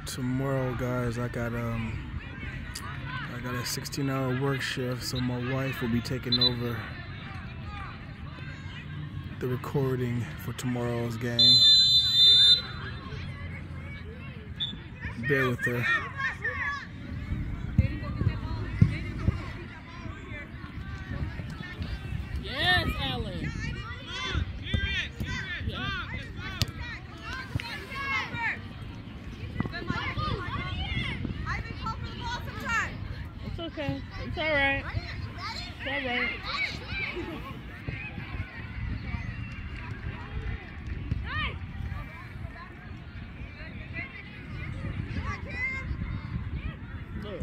Tomorrow, guys, I got a 16-hour work shift, so my wife will be taking over the recording for tomorrow's game. Bear with her. Yes, Alan. It's okay. It's all right. It's all right. Look.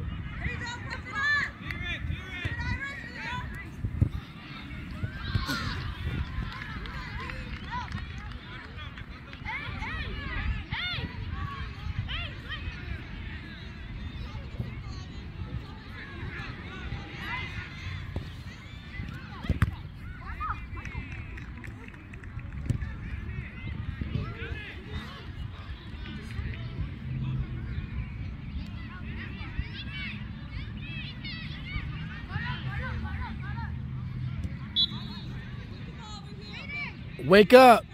Wake up!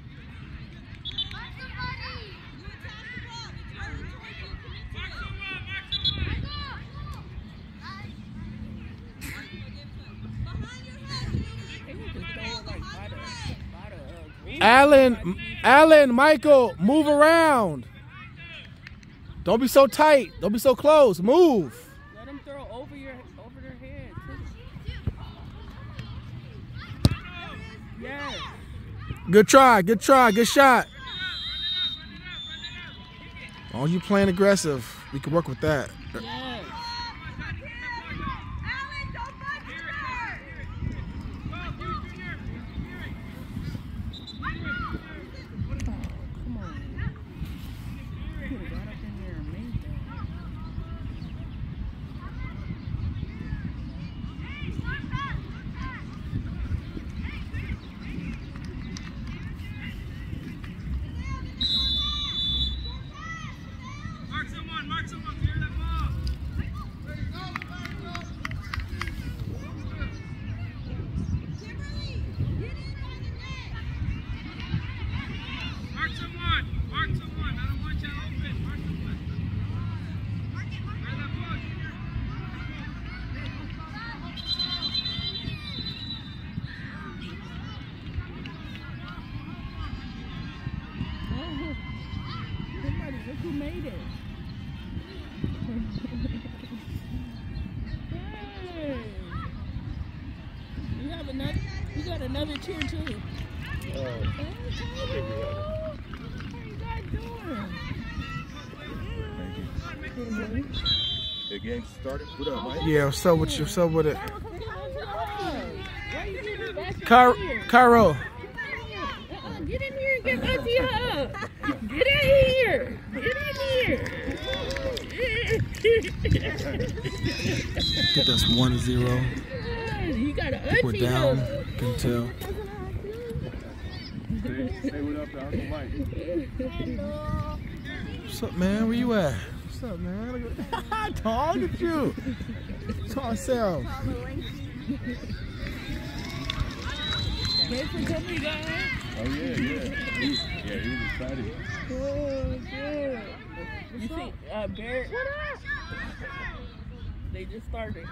Alan, Michael, move around. Don't be so tight. Don't be so close. Move. Let them throw over their head. Yes. Good try, good shot. As long as you playing aggressive, we can work with that. Yes. Look who made it. Hey. You got another cheer too. Hey, how you guys doing? Thank you. The game started. What up, Mike? Yeah, what's up with you? What's up with it? Why you getting back Cairo. Get in here and get Auntie a hug. Get in here. Get in here. I think that's 1-0. You got an Auntie We're down. hug. Can tell. Say what up to Uncle Mike. What's up, man? Where you at? What's up, man? Dog, look at you. Tall self. Thanks for coming, guys. Oh yeah. He was excited. Oh, good. You see, Barrett? What up? They just started.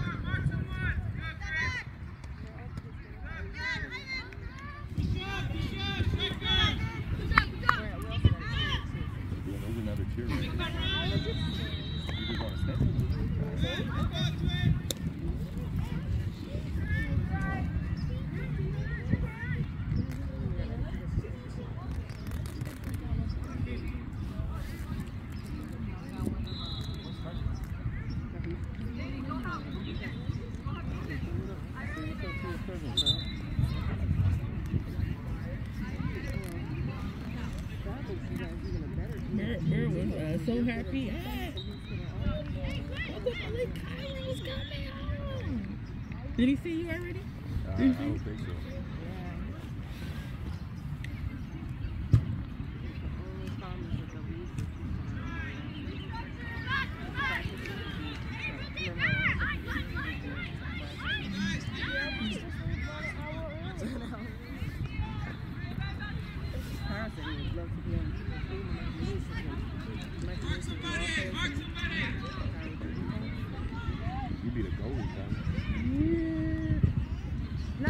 There's another cheer right there. You just want to stand? Barrett was so happy. Kairo's coming home. Did he see you already? I don't think so. be the goalie, man. No.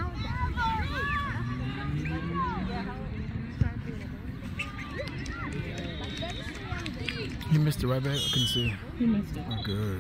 He missed it right back. I couldn't see. He missed it. Oh, good.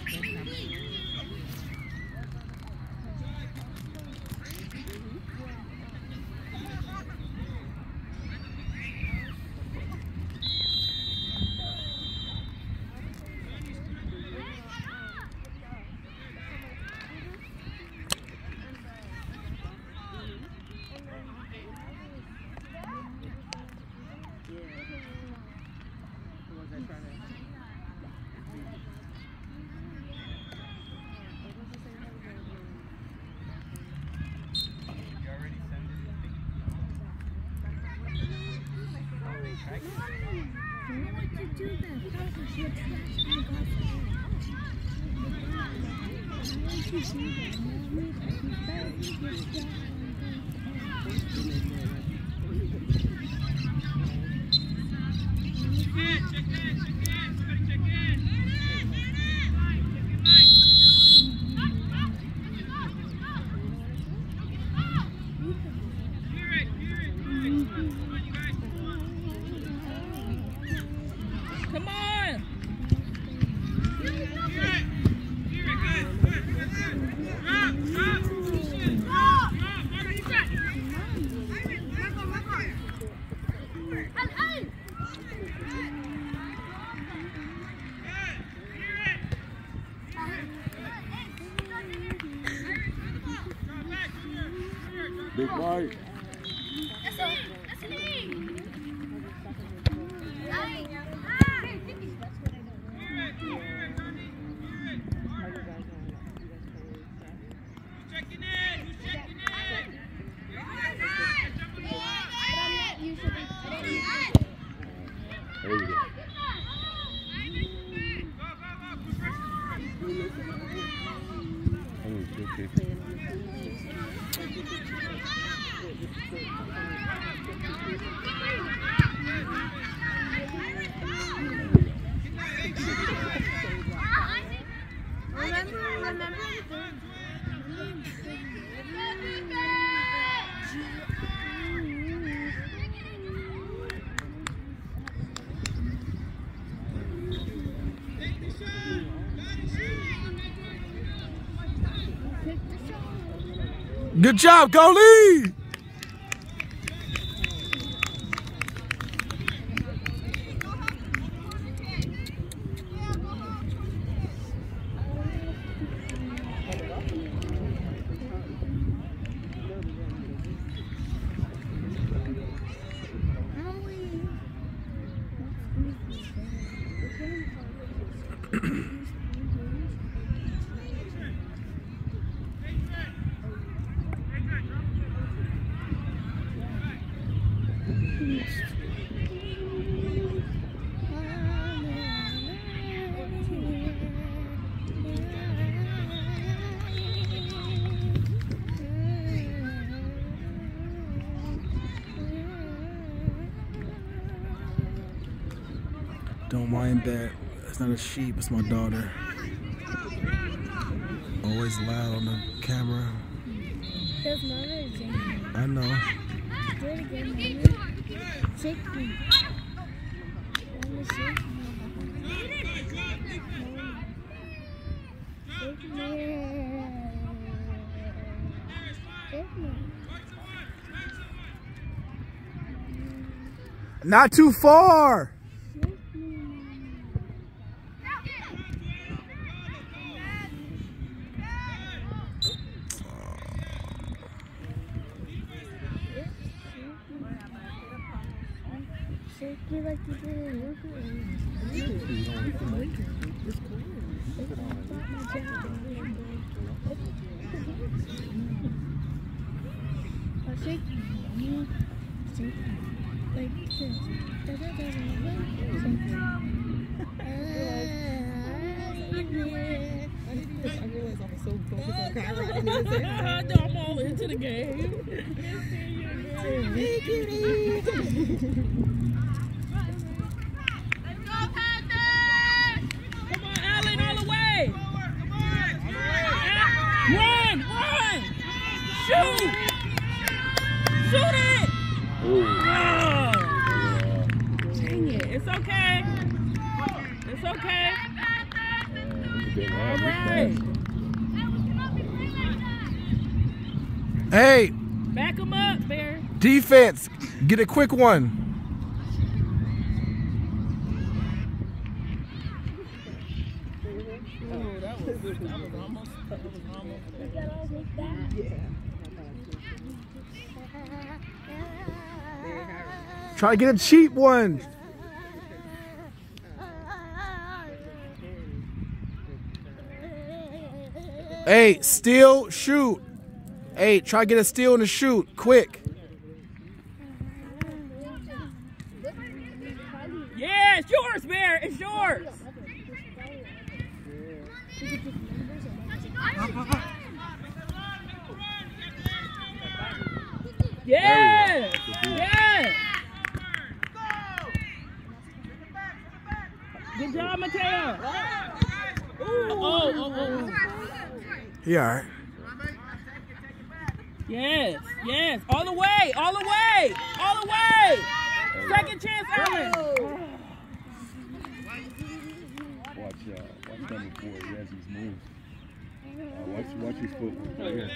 Come on! Big Mike. There you go. Good job, goalie! Don't mind that. It's not a sheep, it's my daughter. Always loud on the camera. That's Mama Jane. I know. Do it again, Mama. Shake me. Mama, shake me. Shake me. Shake me. Not too far! Shake me like you did in your shake me like this. I realized I was so focused on camera. I'm all into the game. Hey, cutie. Come on, Allen, all the way. It's okay. Good All man. right. Hey, Back him up, Bear. defense, get a quick one. Oh, that was almost. Try to get a cheap one. Hey, steal, shoot. Hey, try to get a steal and a shoot, quick. Yeah, it's yours, Bear. It's yours. Yeah. Yeah. Good job, Mateo. Oh. Yeah, all right. Yes, yes. All the way, all the way, all the way. Second chance, Allen. Watch number 4. He has these moves. Watch his footwork right here.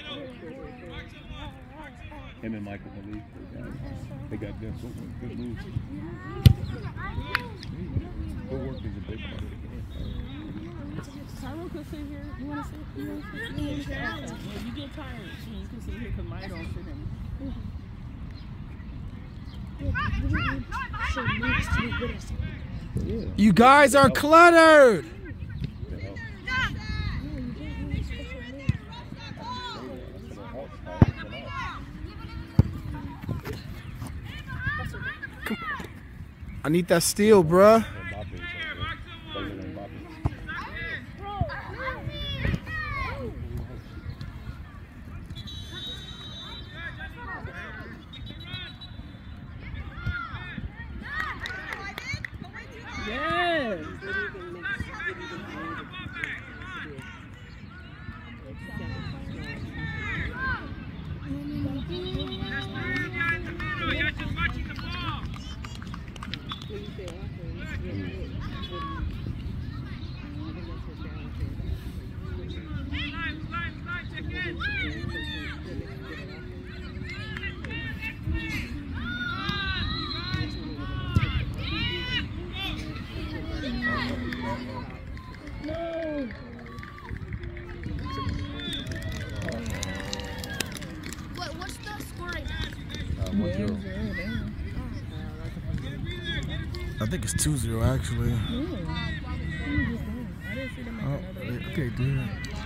Him and Michael Malik, they got good footwork, good moves. Footwork is a big part of the game. Tyrone could sit here. You want to sit? Well, you get tired. You can sit here because mine don't sit in. You guys are cluttered. I need that steal, bruh. Yes. What's the score right now? 1-0. I think it's 2-0 actually. I didn't see them make Oh, another. okay, dude.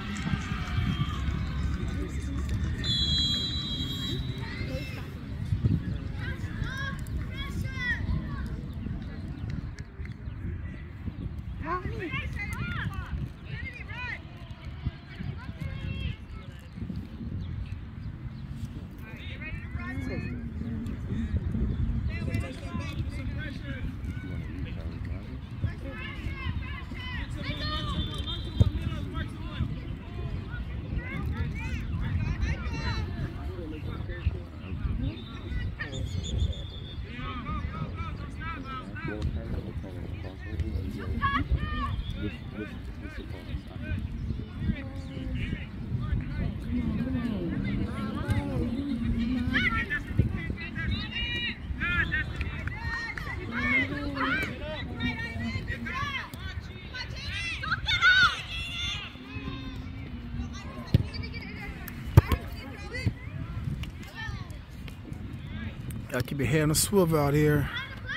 Gotta keep your head on the swivel out here.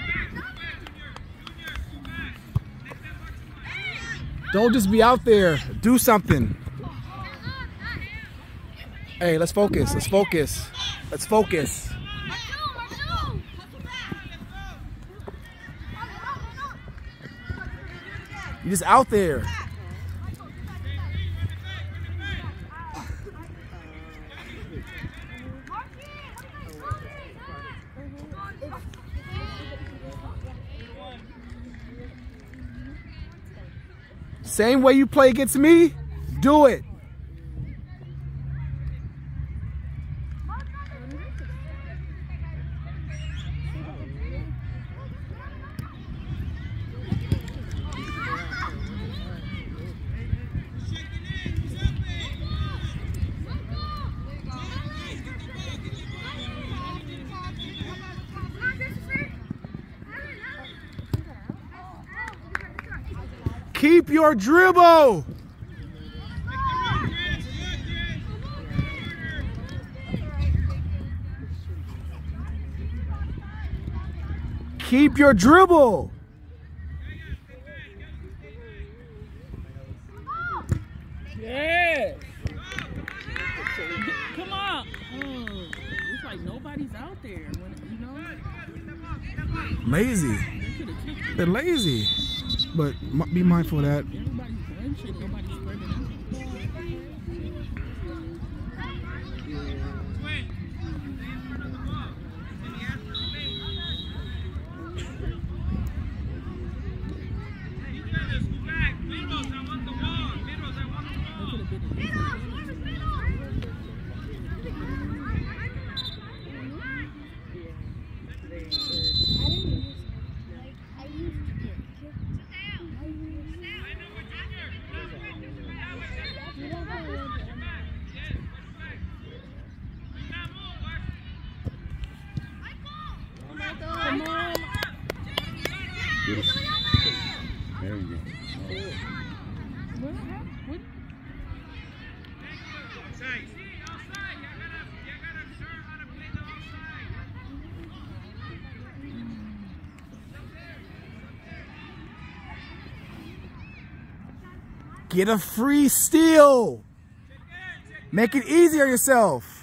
Don't just be out there. Do something. Hey, let's focus. Let's focus. Let's focus. You're just out there. Same way you play against me, do it. Keep your dribble. Keep your dribble. Yes. Come on. Oh, it's like nobody's out there. When, you know. Lazy. They're lazy. But be mindful of that. Everybody's benching. Nobody's spreading out. There you go. Get a free steal. Make it easier yourself.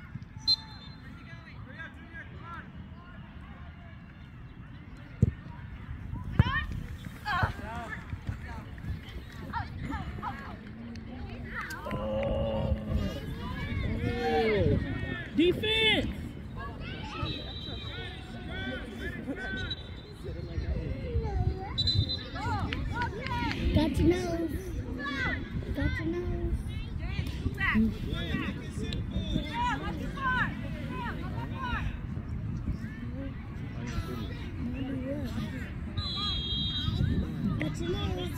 Defense. Got your nose. Got your nose. Got your nose.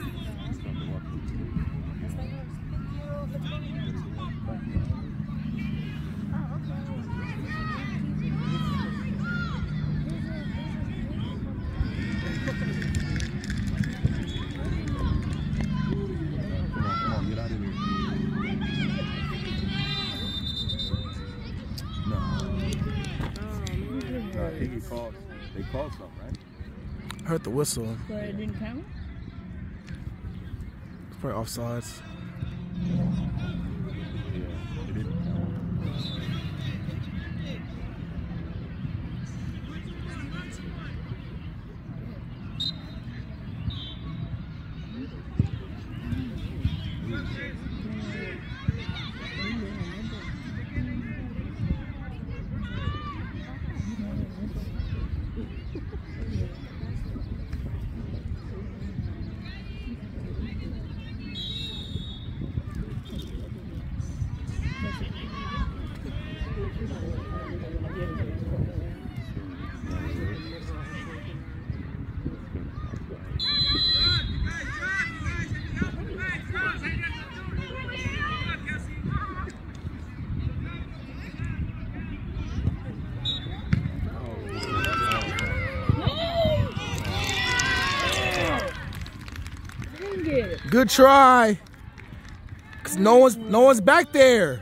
They called something, right? Heard the whistle. So it didn't count? It's probably offsides. Yeah, it didn't count. Good try. 'Cause no one's back there.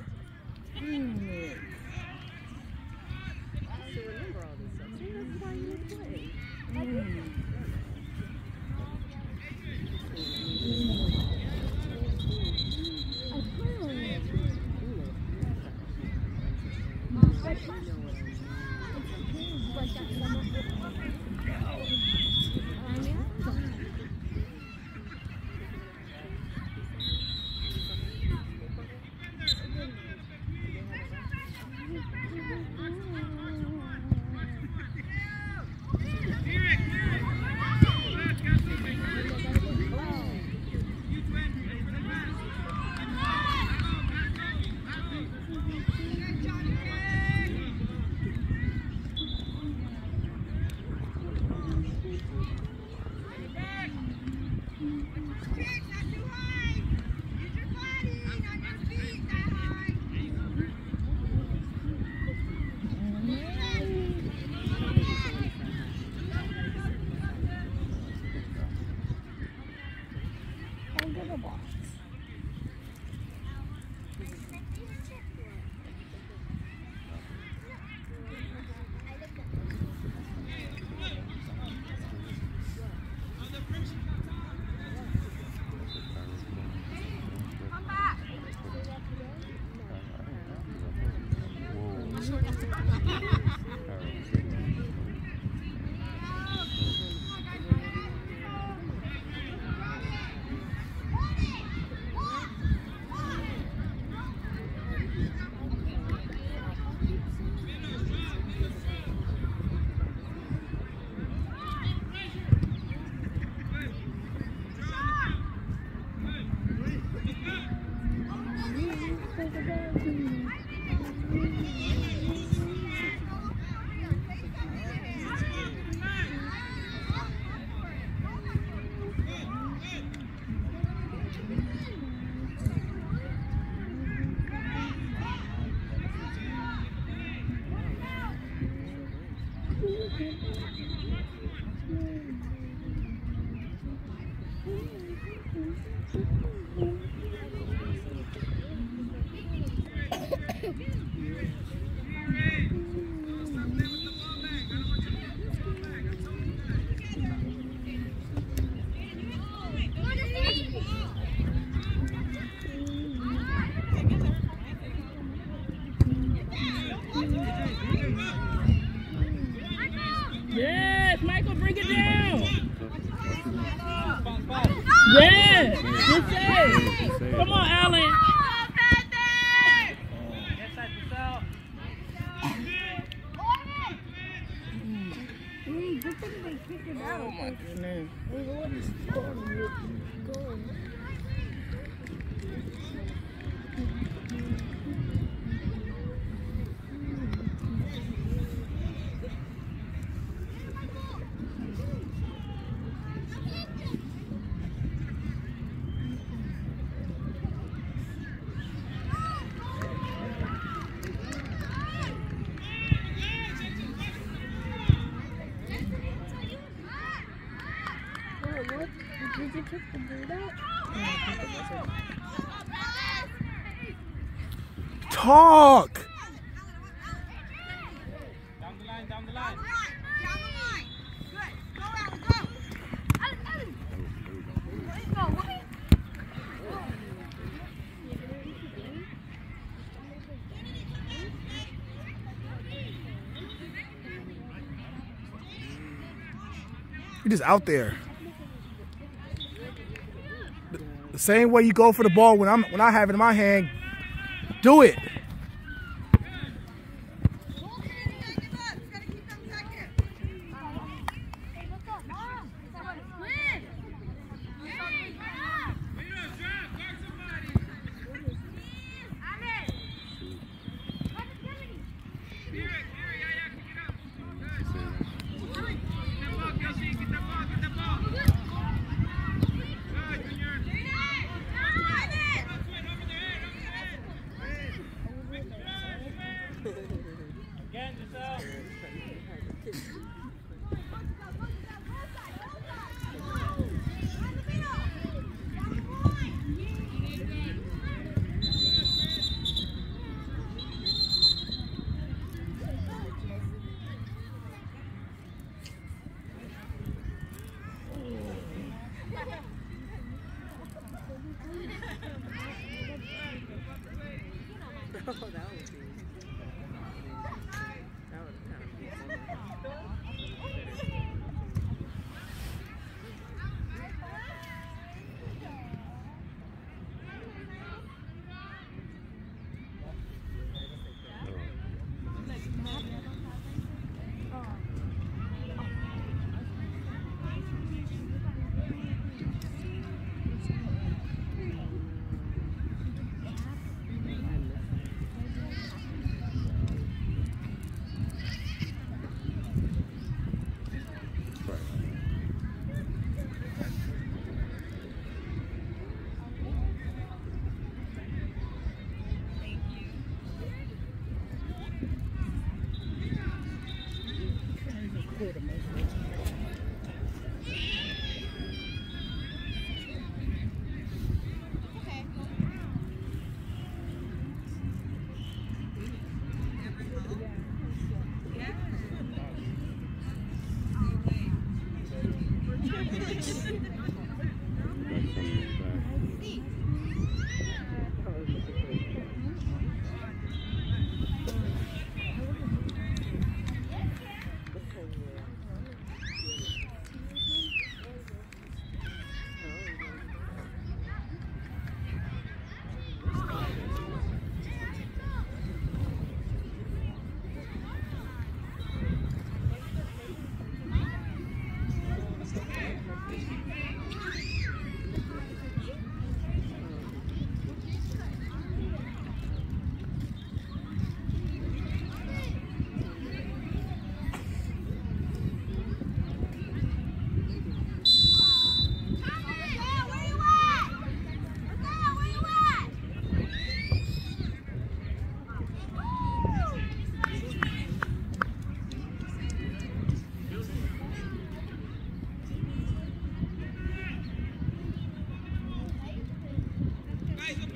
mailbox. Yes, Michael, bring it down. Yes, good save. Come on, Allen. Oh my goodness. Did you pick the bird out? Talk! Down the line, down the line. Good. Go out, go. You're just out there. The same way you go for the ball when I have it in my hand, do it.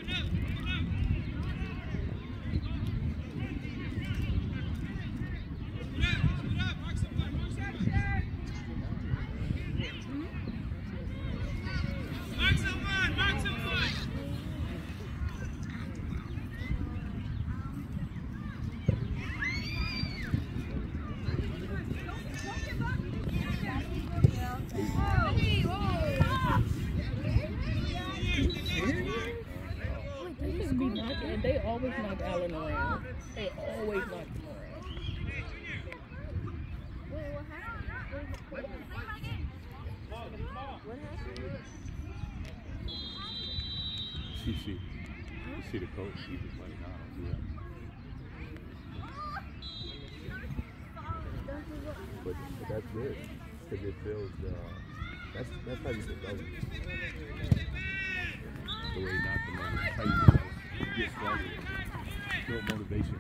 They always knock Allen around. They always knock him around. What happened? You see the coach, he was like, nah, don't do that. But that's good, because it feels, that's how you get going. The way he knocked him over, that's how you get started. Build motivation.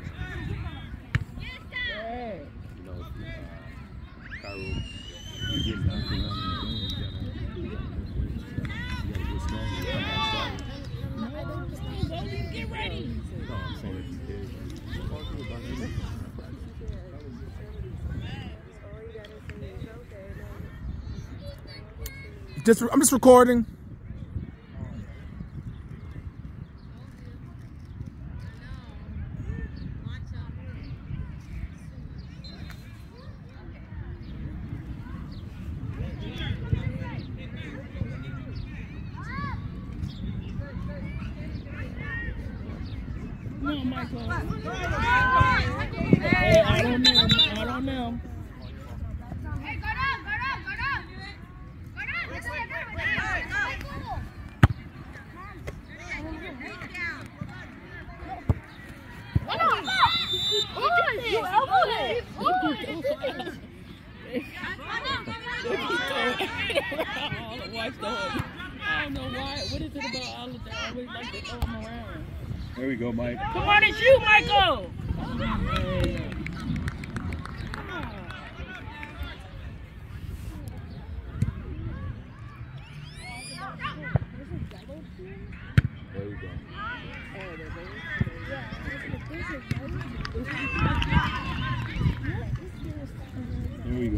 Yeah. You know, Cairo, you get knocked around in the game, you gotta get strong and come back started. Get ready. No, I'm saying if you did, talk to about it. I'm just recording. No, Michael. Hey, I don't know. Hey, go down. Let's go. You elbowed it. Watch the whole. I don't know why. What is it about Oliver that always like to throw him around? There we go, Mike. Come on and shoot, Michael! There you go. Here we go.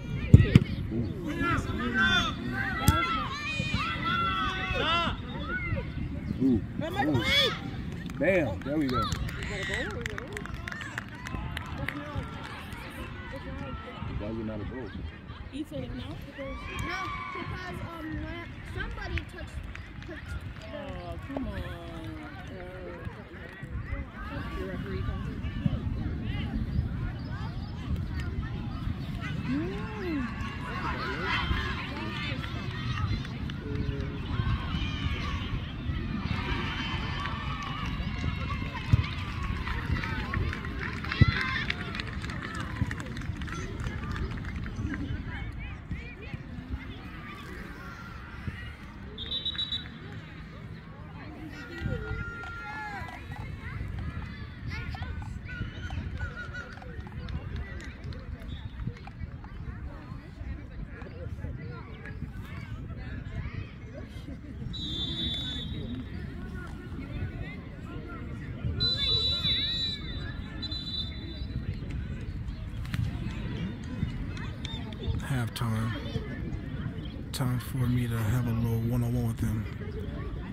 Ooh. Ooh. Bam, there we go. Why is it not a goal? He said it now? No, because somebody touched Oh, come on. The referee comes in. Halftime. Time for me to have a little one-on-one with them.